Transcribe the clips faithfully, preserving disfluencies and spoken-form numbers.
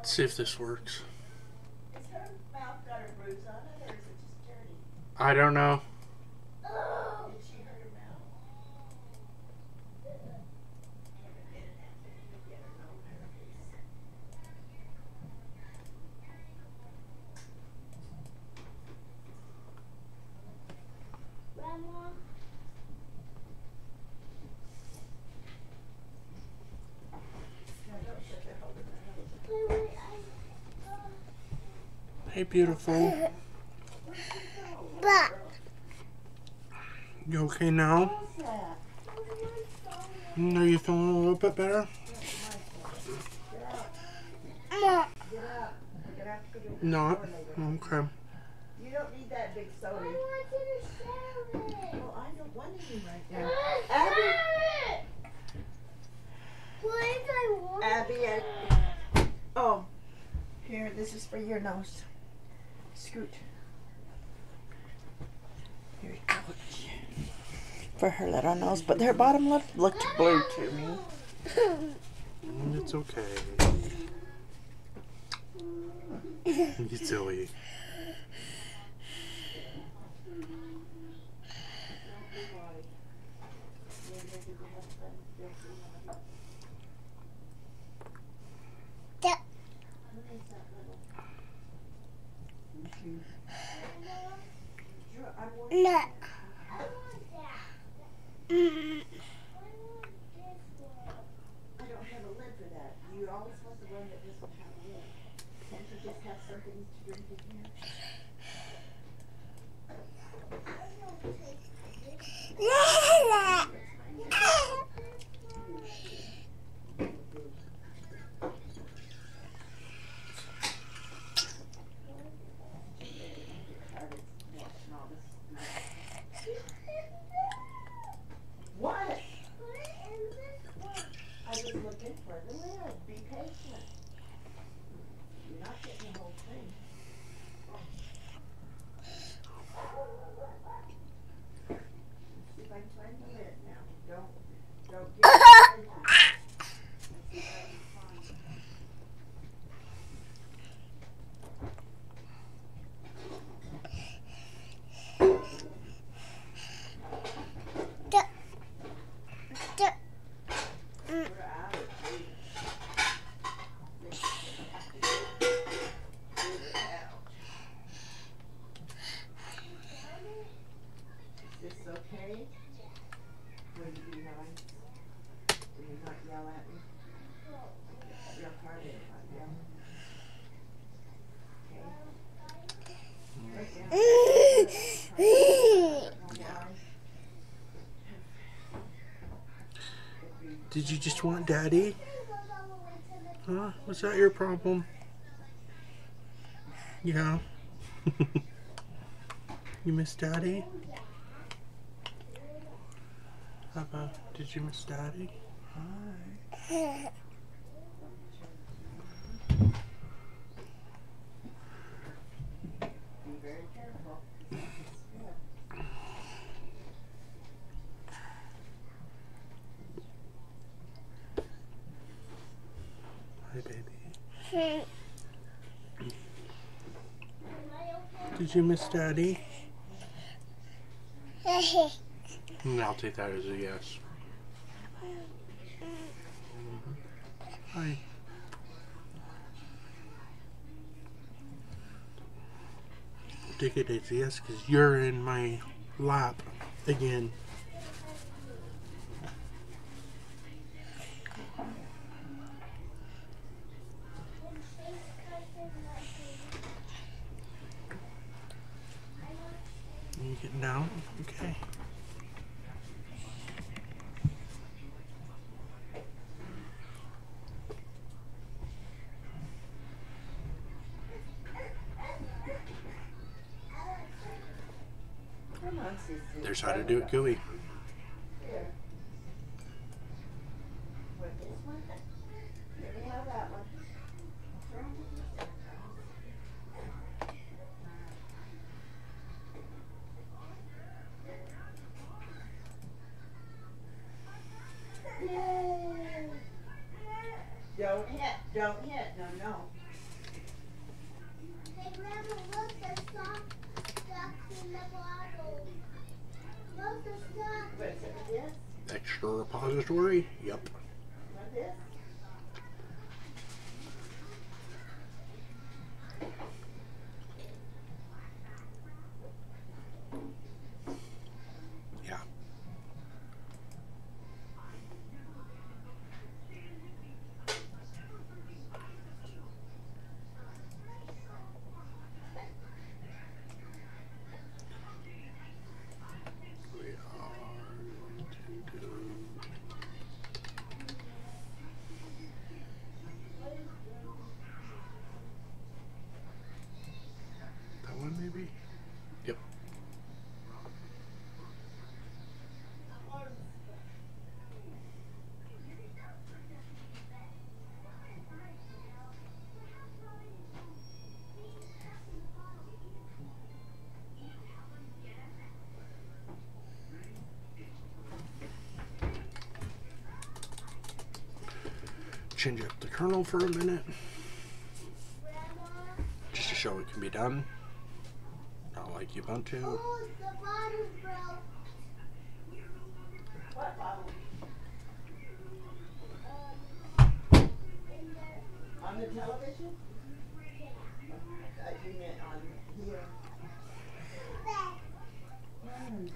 Let's see if this works. Has her mouth got a bruise on it, or is it just dirty? I don't know. Did she hurt her mouth? Grandma. Wait, wait, I, uh, Hey, beautiful. But You okay now? What's that? Are you feeling a little bit better? Mom, Get up. We're gonna have to go to the Not? store later. Okay. You don't need that big I soda. want you to share it. Well, I don't want any right now. Share Abby. it. Please, I want Abby, it. and oh, here, this is for your nose. Scoot. Here you go. For her little nose, but her bottom lip looked blue to me. It's okay. You silly. Yeah. No. Mm. I don't have a lid for that. You always want the one that doesn't have a lid. Can't you just have something to drink in here? What? I was looking for the lid. Be patient. You're not getting the whole thing. See if I can find the lid now. Don't, don't get it. Let's see if I can find it. We're out of food. Is this okay? Will you be nice? Will you not yell at me? Real hard at not yell. Did you just want Daddy? Huh? Was that your problem? Yeah. You miss Daddy? Papa, did you miss Daddy? Hi. Be very careful. Yeah. Hi, baby. Did you miss Daddy? Mm, I'll take that as a yes. Mhm. Hi. Take it as a yes because you're in my lap again. You getting down? Okay. Come on, Sissy. There's how to do it gooey. Here. What, this one? Let me have that one. Don't hit, don't hit, no, no. Extra repository? Yep. Want this? Yeah. We are going to do that one maybe? Yep. Change up the kernel for a minute, just to show it can be done. Not like Ubuntu. Oh, the bottle broke. What bottle? In there. On the television? I thought you meant on here. Mm.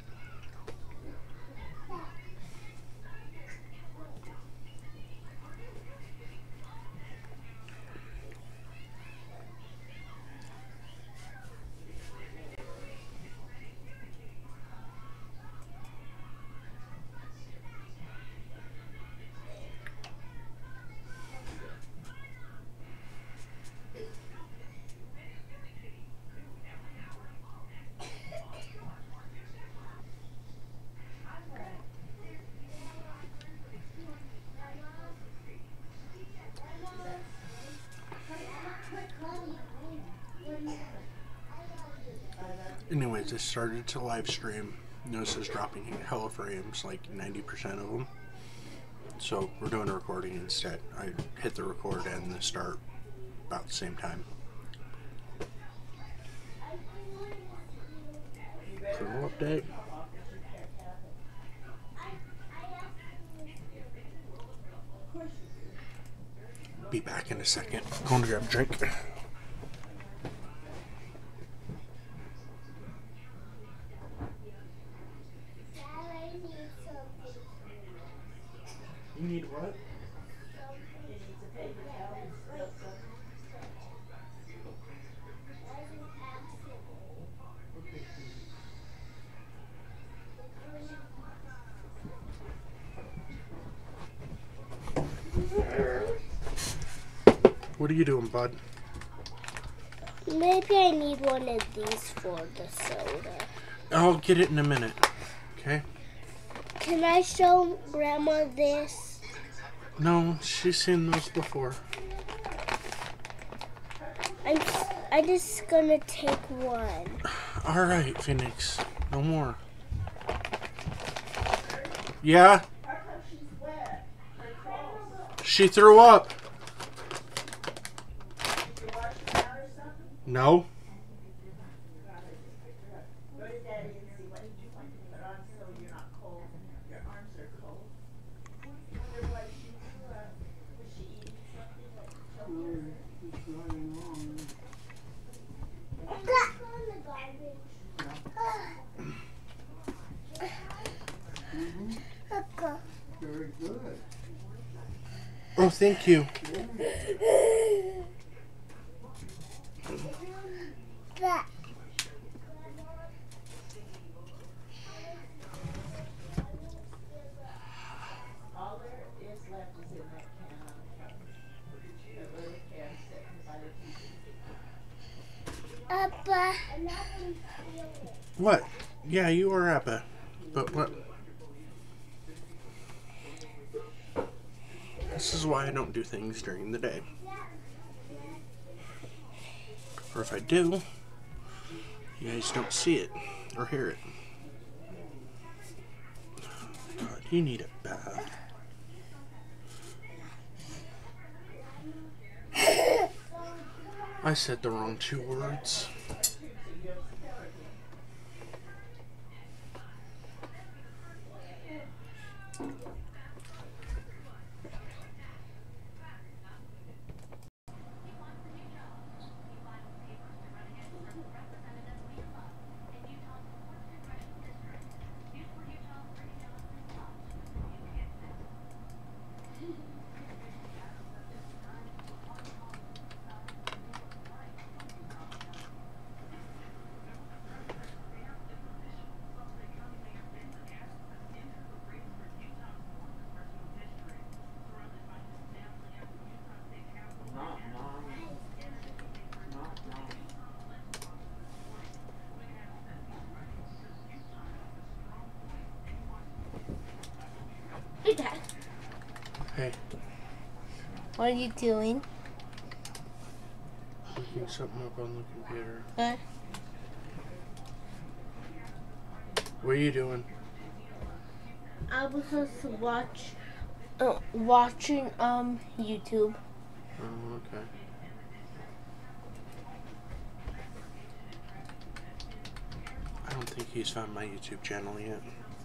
Anyways, I started to live stream. Notice it's dropping hella frames, like ninety percent of them. So we're doing a recording instead. I hit the record and the start about the same time. Kernel update. Be back in a second. Going to grab a drink. You need what? What are you doing, bud? Maybe I need one of these for the soda. I'll get it in a minute. Okay? Can I show Grandma this? No, she's seen those before. I'm, I'm just gonna take one. Alright, Phoenix. No more. Yeah? She threw up. No. Go to Daddy and see what did you want to put on so you're not cold. Your arms are cold. Wonder why she threw up. Was she eating something like chocolate? Very good. Oh, thank you. That. All there is left is in that can on the counter. That little can sitting by the T V. Appa. What? Yeah, you are Appa. But what? This is why I don't do things during the day. Or if I do, you guys don't see it or hear it. God, you need a bath. I said the wrong two words. Hey, What are you doing? looking something up on the computer. Uh, What are you doing? I was supposed to watch, uh, watching um YouTube. Oh, okay. I don't think he's found my YouTube channel yet.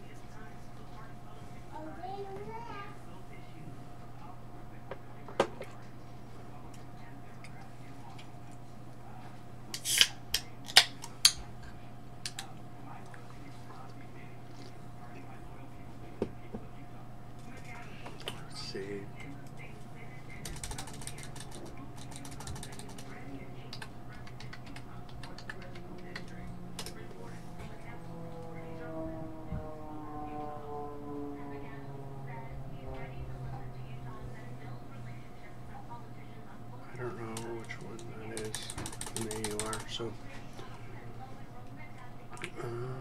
Let's see. I don't know which one that is. And there you are. So, um,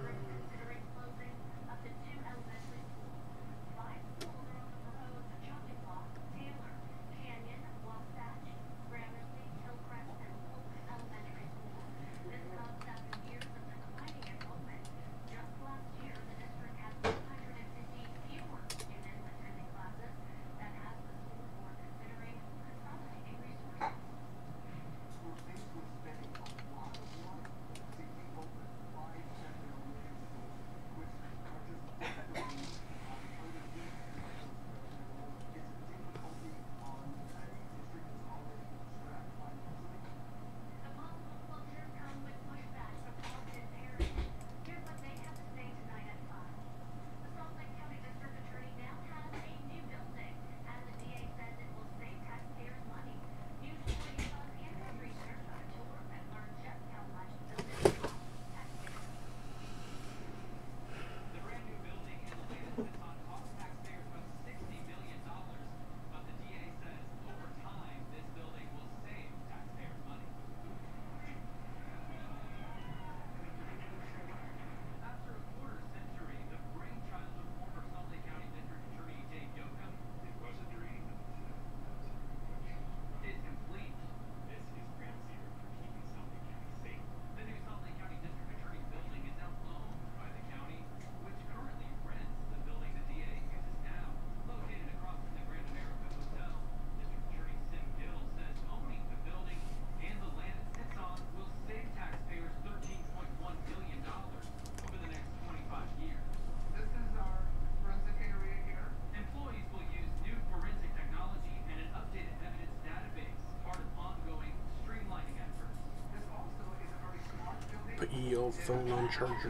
put your phone on charger.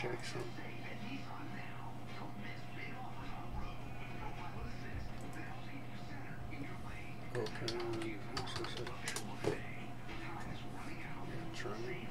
check some. Okay, what's this? Yeah, it's running.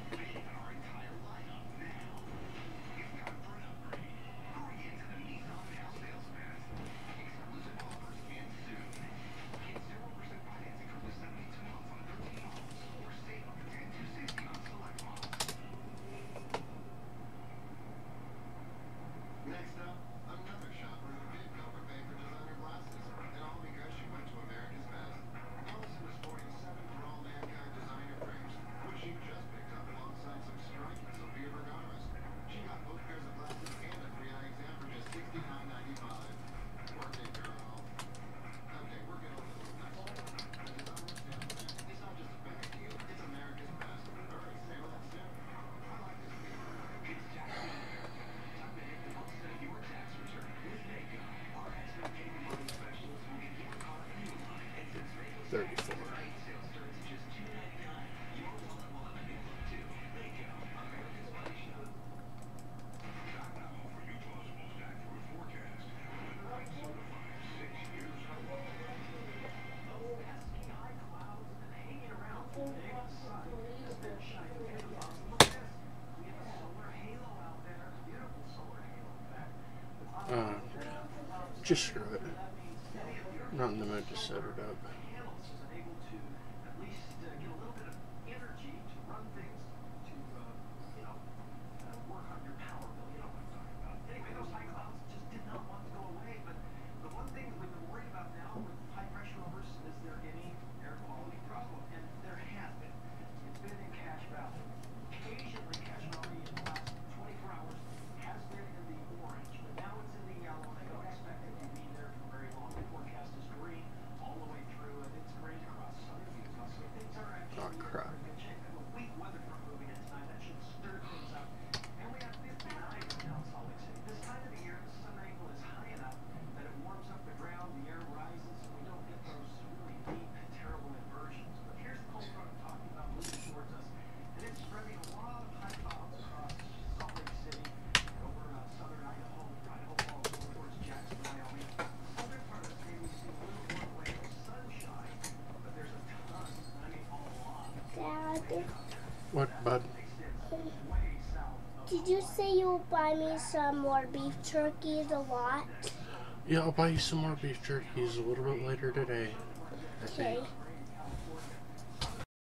Next up, another shopper who did overpay for designer glasses, and all because she went to America's Best. Allison was sporting seven For All Mankind designer frames, which she just picked up alongside some striking Sofia Vergara's. She got both pairs of glasses and a free eye exam for just sixty-nine ninety-five. Work it, girl. Okay, we're getting a little next. The designer stamp brand, it's not just a bag deal, it's America's Best. All right, say that soon. I like this deal. It's tax season, America. Time to hit the most of your tax return with Vaco. Our expert payment money specialists will get your car a new line. And since Vaco's thirty-four. rate sale starts at just two ninety-nine, your wallet will have a new look too. Vaco, America's Money Shop. Shop now for your plausible stack through forecast. With the right certified six years from now. Those pesky high clouds have been hanging around for days. The sun has been shining in the bottom. Look at this. We have a solar halo out there. Beautiful solar halo, in fact. Uh, just screw it. Not in the mood to set it up. Panels is able to at least uh, get a little bit of energy to run things, to, uh, you know, uh, work on your power bill. You know what I'm talking about. Anyway, those high clouds just did not want to go away. But the one thing we've been worried about now with high pressure overs is there any air quality problem? And there has been. It's been in Cache Valley. Occasionally, Cache Valley in the last twenty-four hours has been in the orange, but now it's in the yellow, and I don't expect it to be there for very long. The forecast is green all the way through, and it's green across southern Utah, so things are actually Oh, crap. in good shape. And with weak weather front moving in tonight, that should stir things up. And we have fifty-nine now in Salt Lake City. This time of the year, the sun angle is high enough that it warms up the ground, the air rises, and we don't get those really deep, terrible inversions. But here's the cold front I'm talking about moving towards us, and it's spreading a lot of high clouds across Salt Lake City and over uh, southern Idaho, Idaho Falls, over towards Jackson, Wyoming. The southern part of the state, we see a little more in the way of sunshine, but there's a ton, I mean a lot, Dad, What, bud? way south of did you say you'll buy me some more beef jerkies a lot? Yeah, I'll buy you some more beef jerkies a little bit later today. I think. Okay.